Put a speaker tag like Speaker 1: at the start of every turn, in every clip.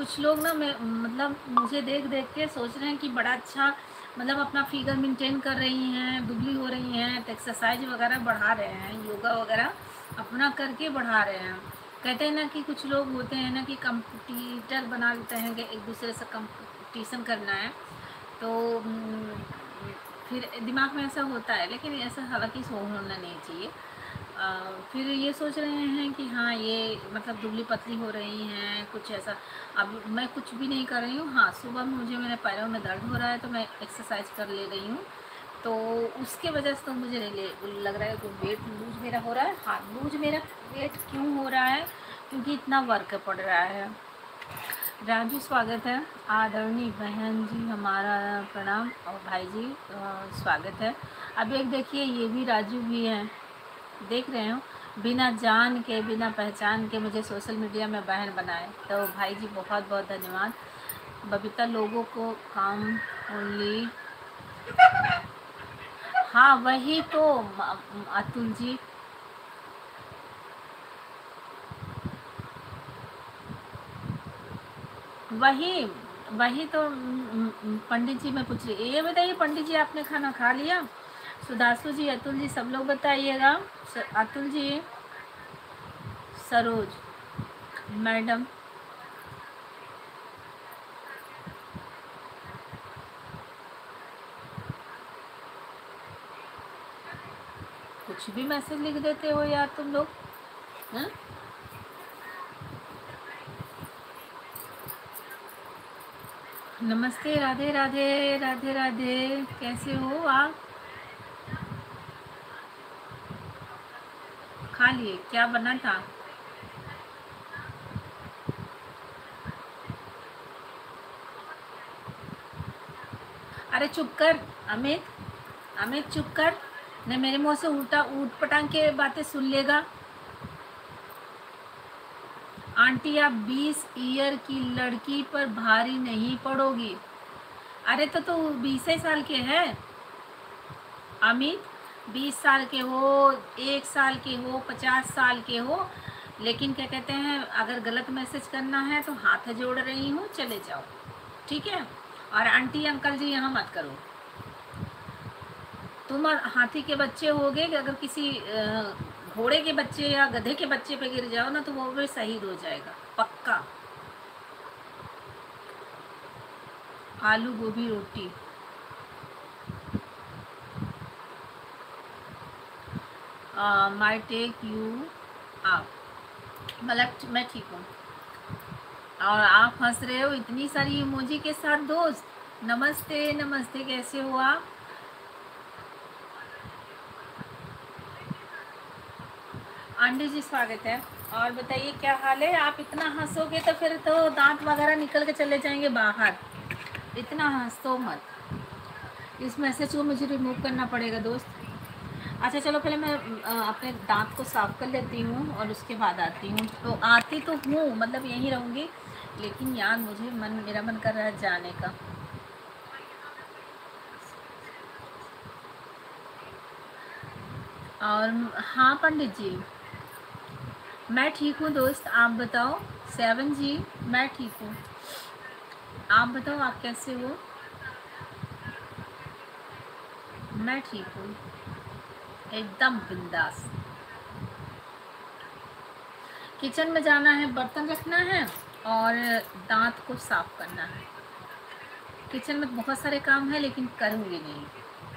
Speaker 1: कुछ लोग ना मैं मतलब मुझे देख देख के सोच रहे हैं कि बड़ा अच्छा मतलब अपना फिगर मेंटेन कर रही हैं, दुबली हो रही हैं, तो एक्सरसाइज वगैरह बढ़ा रहे हैं, योगा वगैरह अपना करके बढ़ा रहे हैं। कहते हैं ना कि कुछ लोग होते हैं ना कि कंपटीटर बना लेते हैं कि एक दूसरे से कंपटीशन करना है, तो फिर दिमाग में ऐसा होता है, लेकिन ऐसा हालांकि होना नहीं चाहिए। फिर ये सोच रहे हैं कि हाँ ये मतलब दुबली पतली हो रही हैं, कुछ ऐसा। अब मैं कुछ भी नहीं कर रही हूँ। हाँ, सुबह मुझे मेरे पैरों में दर्द हो रहा है तो मैं एक्सरसाइज कर ले रही हूँ, तो उसके वजह से तो मुझे लग रहा है कि वेट लूज मेरा हो रहा है। हाँ, लूज मेरा वेट क्यों हो रहा है? क्योंकि इतना वर्क पड़ रहा है। राजू स्वागत है। आदरणीय बहन जी हमारा प्रणाम, और भाई जी स्वागत है। अब एक देखिए, ये भी राजू भी हैं, देख रहे हो, बिना जान के बिना पहचान के मुझे सोशल मीडिया में बहन बनाए, तो भाई जी बहुत बहुत धन्यवाद। बबीता लोगों को काम ओनली, हाँ वही तो अतुल जी, वही वही तो पंडित जी मैं पूछ रही। ये बताइए पंडित जी, आपने खाना खा लिया? सुधांशु जी, अतुल जी, सब लोग बताइएगा। अतुल जी, सरोज मैडम, कुछ भी मैसेज लिख देते हो यार तुम लोग, हैं? नमस्ते, राधे राधे, राधे राधे, कैसे हो आप? खा लिए? क्या बना था? अरे चुप कर अमित, अमित चुप कर, नहीं मेरे मुंह से उल्टा ऊट पटांग के बातें सुन लेगा। आंटी आप 20 ईयर की लड़की पर भारी नहीं पड़ोगी। अरे तो 20 साल के है अमित, 20 साल के हो, 1 साल के हो, 50 साल के हो, लेकिन क्या कहते हैं, अगर गलत मैसेज करना है तो हाथ जोड़ रही हूँ, चले जाओ, ठीक है? और आंटी अंकल जी यहाँ मत करो। तुम हाथी के बच्चे होगे कि अगर किसी घोड़े के बच्चे या गधे के बच्चे पे गिर जाओ ना तो वो भी शहीद हो जाएगा पक्का। आलू गोभी रोटी, माई टेक यू आप, मतलब मैं ठीक हूँ। और आप हंस रहे हो इतनी सारी इमोजी के साथ दोस्त। नमस्ते नमस्ते, कैसे हो आप? आंटी जी स्वागत है। और बताइए क्या हाल है? आप इतना हंसोगे तो फिर तो दांत वगैरह निकल के चले जाएंगे बाहर, इतना हंसो मत। इस मैसेज को मुझे रिमूव करना पड़ेगा दोस्त। अच्छा चलो, पहले मैं अपने दांत को साफ कर लेती हूँ और उसके बाद आती हूँ। तो आती तो हूँ, मतलब यहीं रहूँगी, लेकिन यार मुझे मेरा मन कर रहा है जाने का। और हाँ पंडित जी, मैं ठीक हूँ दोस्त, आप बताओ। 7 जी, मैं ठीक हूँ, आप बताओ आप कैसे हो? मैं ठीक हूँ, एकदम बिंदास। किचन में जाना है, बर्तन रखना है और दांत को साफ करना है। किचन में बहुत सारे काम है लेकिन करूँगी नहीं।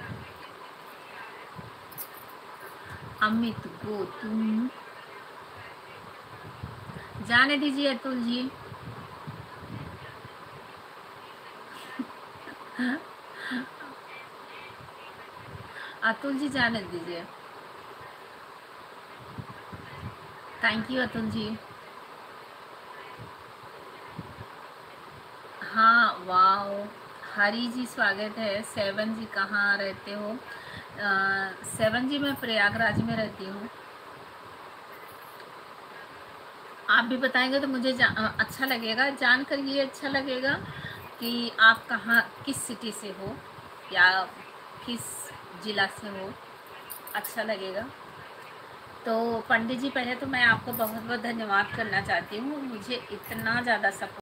Speaker 1: अमित गो तुम, जाने दीजिए अतुल जी। अतुल जी जाने दीजिए। Thank you Atul ji. हाँ वाओ, हरी जी स्वागत है। 7 जी कहाँ रहते हो? 7 जी मैं प्रयागराज में रहती हूँ। आप भी बताएंगे तो मुझे अच्छा लगेगा, जानकर ये अच्छा लगेगा कि आप कहाँ, किस सिटी से हो या किस ज़िला से हो, अच्छा लगेगा। तो पंडित जी, पहले तो मैं आपको बहुत बहुत धन्यवाद करना चाहती हूँ, मुझे इतना ज़्यादा सपोर्ट